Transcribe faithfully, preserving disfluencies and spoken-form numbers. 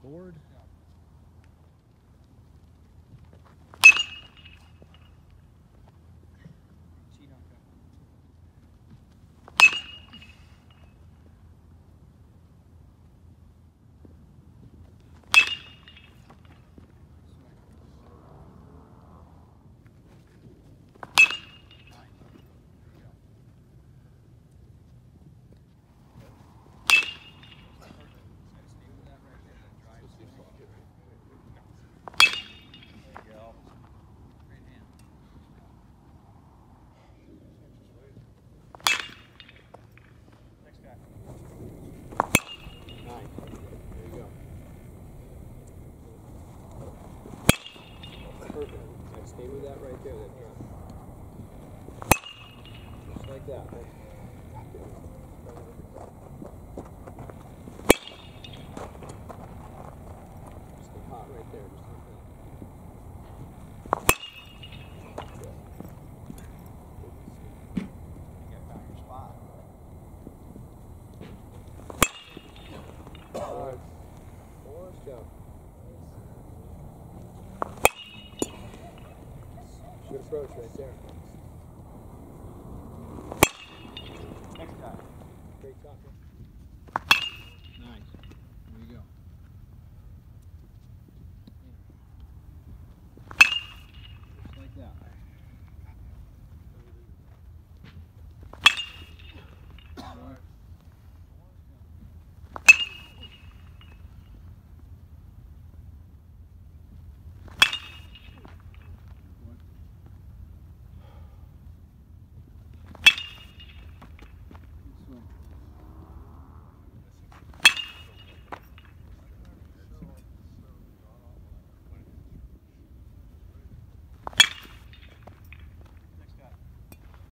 board. Perfect. Now stay with that right there, that drop. Just like that. Stay hot right there, just like that. Get back your spot. All right. Four, go. Good approach right there. Next guy. Great talking. Nice.